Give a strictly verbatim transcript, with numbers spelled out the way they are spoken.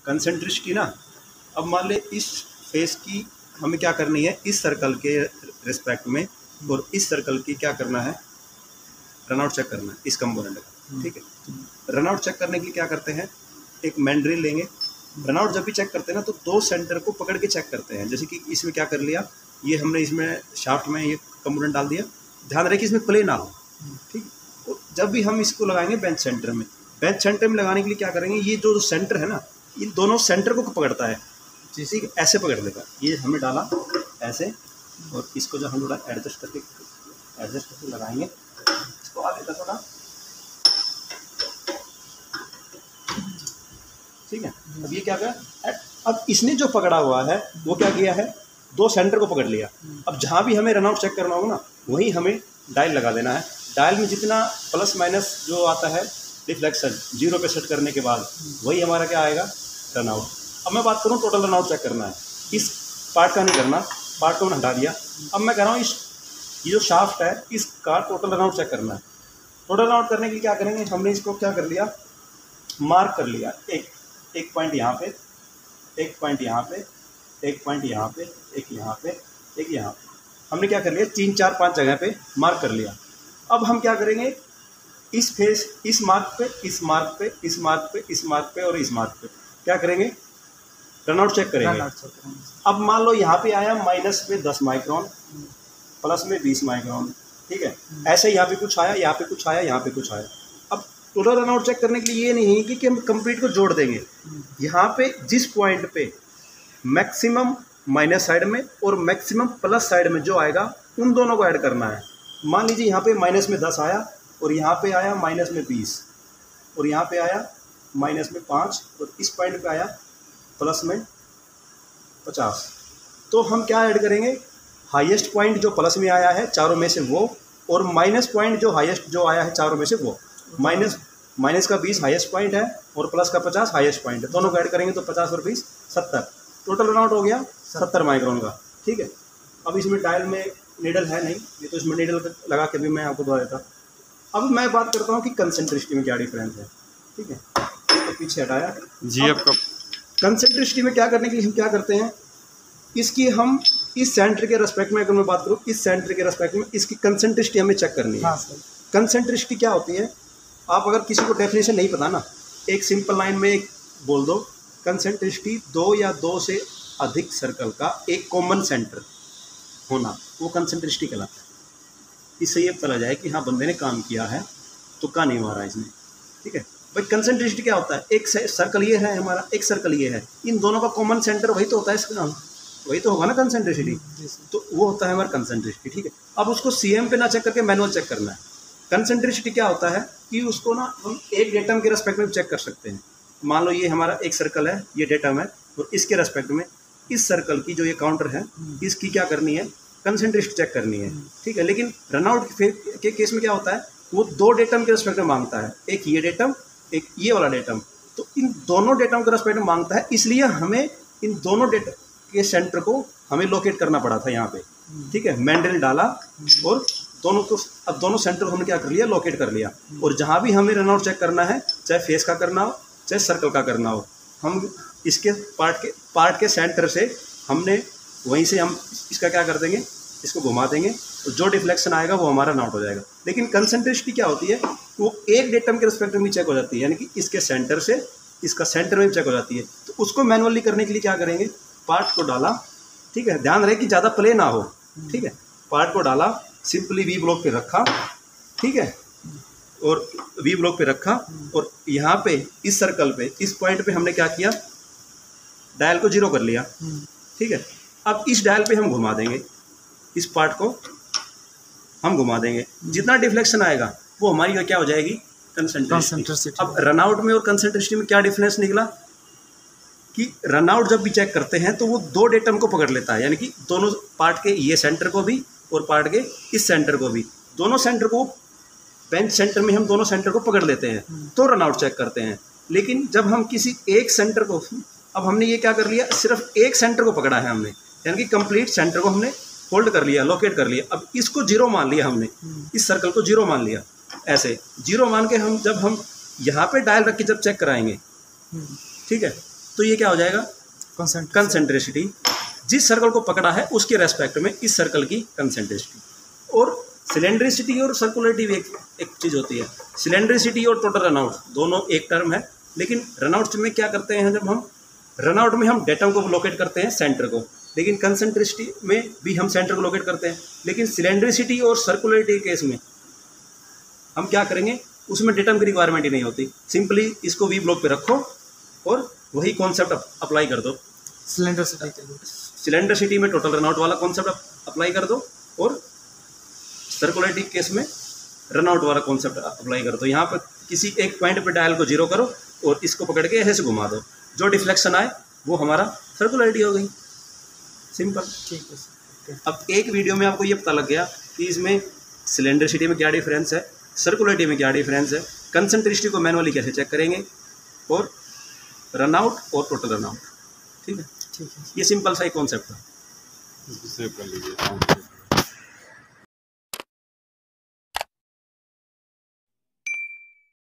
कंसेंट्रिसिटी ना, अब मान ले इस फेस की हमें क्या करनी है, इस सर्कल के रिस्पेक्ट में, और इस सर्कल की क्या करना है, रनआउट चेक करना है इस कंपोनेंट का, ठीक है। रनआउट चेक करने के लिए क्या करते हैं, एक मैंड्रिल लेंगे। रनआउट जब भी चेक करते हैं ना तो दो सेंटर को पकड़ के चेक करते हैं। जैसे कि इसमें क्या कर लिया, ये हमने इसमें शाफ्ट में ये कंपोनेंट डाल दिया, ध्यान रहे कि इसमें प्ले ना हो, ठीक। और जब भी हम इसको लगाएंगे बेंच सेंटर में, बेंच सेंटर में लगाने के लिए क्या करेंगे, ये जो सेंटर है ना, इन दोनों सेंटर को पकड़ता है, ठीक, ऐसे पकड़ लेगा। ये हमने डाला ऐसे, और इसको जो हम थोड़ा एडजस्ट करके एडजस्ट करके लगाएंगे, इसको आगे का थोड़ा, ठीक है। अब ये क्या किया, अब इसने जो पकड़ा हुआ है वो क्या किया है, दो सेंटर को पकड़ लिया। अब जहाँ भी हमें रनआउट चेक करना होगा ना, वहीं हमें डायल लगा देना है। डायल में जितना प्लस माइनस जो आता है डिफ्लेक्शन, जीरो पे सेट करने के बाद वही हमारा क्या आएगा, रनआउट। अब मैं बात करूँ टोटल रनआउट चेक करना है, इस पार्ट का नहीं करना, पार्ट को मैंने हटा दिया। अब मैं कह रहा हूँ इस ये जो शाफ्ट है इसका टोटल रनआउट चेक करना है। टोटल रनआउट करने के लिए क्या करेंगे, हमने इसको क्या कर लिया, मार्क कर लिया। एक एक पॉइंट यहाँ पे, एक पॉइंट यहाँ पे, एक पॉइंट यहाँ पे, एक यहाँ पे, एक यहाँ पे, हमने क्या कर लिया, तीन चार पांच जगह पे मार्क कर लिया। अब हम क्या करेंगे, इस फेस, इस मार्क पे, इस मार्क पे, इस मार्क पे, इस मार्क पे और इस मार्क पे क्या करेंगे, रनआउट चेक करेंगे। अब मान लो यहाँ पे आया माइनस में दस माइक्रोन, प्लस में बीस माइक्रोन, ठीक है। ऐसे यहाँ पे कुछ आया, यहाँ पे कुछ आया, यहाँ पे कुछ आया। अब टोटल रनआउट चेक करने के लिए ये नहीं है कि हम कंप्लीट को जोड़ देंगे। यहाँ पे जिस पॉइंट पे मैक्सिमम माइनस साइड में और मैक्सिमम प्लस साइड में जो आएगा, उन दोनों को ऐड करना है। मान लीजिए यहाँ पे माइनस में दस आया, और यहाँ पे आया माइनस में बीस, और यहाँ पे आया माइनस में पाँच, और इस पॉइंट पे आया प्लस में पचास। तो हम क्या ऐड करेंगे, हाईएस्ट पॉइंट जो प्लस में आया है चारों में से वो, और माइनस पॉइंट जो हाईएस्ट जो आया है चारों में से वो। माइनस माइनस का बीस हाईएस्ट पॉइंट है और प्लस का पचास हाईएस्ट पॉइंट है, दोनों को ऐड करेंगे तो पचास और बीस सत्तर, टोटल रनआउट हो गया सत्तर माइक्रोन का, ठीक है। अब इसमें डायल में नीडल है नहीं, ये तो इसमें नीडल लगा के भी मैं आपको बता देता। अब मैं बात करता हूँ कि कंसेंट्रिसिटी में क्या डिफरेंस है, ठीक है। इसको पीछे हटाया जी। अब कंसेंट्रिसिटी में क्या करने के लिए हम क्या करते हैं, इसकी हम इस सेंटर के रेस्पेक्ट में, अगर मैं बात करूँ इस सेंटर के रेस्पेक्ट में, इसकी कंसेंट्रिसिटी हमें चेक करनी है। कंसेंट्रिसिटी क्या होती है, आप अगर किसी को डेफिनेशन नहीं पता ना, एक सिंपल लाइन में एक बोल दो, कंसेंट्रिसिटी दो या दो से अधिक सर्कल का एक कॉमन सेंटर होना, वो कंसेंट्रिसिटी कहलाता है। इससे ये पता जाए कि हाँ बंदे ने काम किया है, तो का नहीं मारा इसने, ठीक है भाई। कंसेंट्रिसिटी क्या होता है, एक सर्कल ये है हमारा, एक सर्कल ये है, इन दोनों का कॉमन सेंटर वही तो होता है, इसका वही तो होगा ना कंसेंट्रिसिटी, तो वो होता है हमारा कंसेंट्रिसिटी, ठीक है। अब उसको सीएम पे ना चेक करके मैनुअल चेक करना है। कंसेंट्रिसिटी क्या होता है कि उसको ना हम एक डेटम के रेस्पेक्ट में चेक कर सकते हैं। मान लो ये हमारा एक सर्कल है, ये डेटम है, और इसके रेस्पेक्ट में इस सर्कल की जो ये काउंटर है, इसकी क्या करनी है, कंसेंट्रिसिटी चेक करनी है, ठीक है। लेकिन रनआउट के केस में क्या होता है, वो दो डेटम के रेस्पेक्ट में मांगता है, एक ये डेटम, एक ये वाला डेटम, तो इन दोनों डेटम के रेस्पेक्ट में मांगता है। इसलिए हमें इन दोनों डेटा के सेंटर को हमें लोकेट करना पड़ा था यहाँ पे, ठीक है। मैंड्रिल डाला और दोनों को, अब दोनों सेंटर को हमने क्या कर लिया, लोकेट कर लिया। और जहाँ भी हमें रनआउट चेक करना है, चाहे फेस का करना हो चाहे सर्कल का करना हो, हम इसके पार्ट के पार्ट के सेंटर से हमने वहीं से हम इसका क्या कर देंगे, इसको घुमा देंगे, तो जो डिफ्लेक्शन आएगा वो हमारा नॉट हो जाएगा। लेकिन कंसेंट्रिसिटी क्या होती है, वो एक डेटम के रिस्पेक्ट में चेक हो जाती है, यानी कि इसके सेंटर से इसका सेंटर में चेक हो जाती है। तो उसको मैनुअली करने के लिए क्या करेंगे, पार्ट को डाला, ठीक है, ध्यान रहे कि ज़्यादा प्ले ना हो, ठीक है। पार्ट को डाला, सिंपली वी ब्लॉक पे रखा, ठीक है, और वी ब्लॉक पे रखा, और यहाँ पे इस सर्कल पे इस पॉइंट पे हमने क्या किया, डायल को जीरो कर लिया, ठीक है। अब इस डायल पे हम घुमा देंगे, इस पार्ट को हम घुमा देंगे, जितना डिफ्लेक्शन आएगा वो हमारी क्या हो जाएगी, कंसेंट्रिसिटी। अब रनआउट में और कंसेंट्रिसिटी में क्या डिफरेंस निकला कि रनआउट जब भी चेक करते हैं तो वो दो डेटम को पकड़ लेता है, यानी कि दोनों पार्ट के, ये सेंटर को भी और पार्ट के इस सेंटर को भी, दोनों सेंटर को बेंच सेंटर में हम दोनों सेंटर को पकड़ लेते हैं, तो रनआउट चेक करते हैं। लेकिन जब हम किसी एक सेंटर को, अब हमने ये क्या कर लिया, सिर्फ एक सेंटर को पकड़ा है हमने, यानी कि कंप्लीट सेंटर को हमने होल्ड कर लिया, लोकेट कर लिया। अब इसको जीरो मान लिया हमने, इस सर्कल को जीरो मान लिया, ऐसे जीरो मान के हम जब हम यहाँ पे डायल रख के जब चेक कराएंगे, ठीक है, तो ये क्या हो जाएगा, कंसेंट्रिसिटी। जिस सर्कल को पकड़ा है उसके रेस्पेक्ट में इस सर्कल की कंसेंट्रिसिटी। और सिलेंड्रिसिटी और सर्कुलरिटी भी एक, एक चीज़ होती है। सिलेंड्रिसिटी और टोटल रनआउट दोनों एक टर्म है, लेकिन रनआउट में क्या करते हैं, जब हम रनआउट में हम डेटम को लोकेट करते हैं सेंटर को, लेकिन कंसेंट्रिसिटी में भी हम सेंटर को लोकेट करते हैं। लेकिन सिलेंड्रिसिटी और सर्कुलरिटी केस में हम क्या करेंगे, उसमें डेटम की रिक्वायरमेंट ही नहीं होती। सिंपली इसको वी ब्लॉक पे रखो और वही कॉन्सेप्ट अप्लाई कर दो। सिलेंडरिसिटी के लिए सिलेंडरिसिटी में टोटल रनआउट वाला कॉन्सेप्ट अप्लाई कर दो और सर्कुलरिटी केस में रनआउट वाला कॉन्सेप्ट अप्लाई कर दो। यहाँ पर किसी एक पॉइंट पे डायल को जीरो करो और इसको पकड़ के ऐसे से घुमा दो, जो डिफ्लेक्शन आए वो हमारा सर्कुलरिटी हो गई। सिंपल। ठीक है सर। अब एक वीडियो में आपको ये पता लग गया कि इसमें सिलेंडरिसिटी में क्या डिफरेंस है, सर्कुलरिटी में क्या डिफरेंस है, कंसेंट्रिसिटी को मैनुअली कैसे चेक करेंगे, और रनआउट और टोटल रनआउट। ठीक है, ठीक है, ये सिंपल सा ही कॉन्सेप्ट है। सेव कर लीजिए।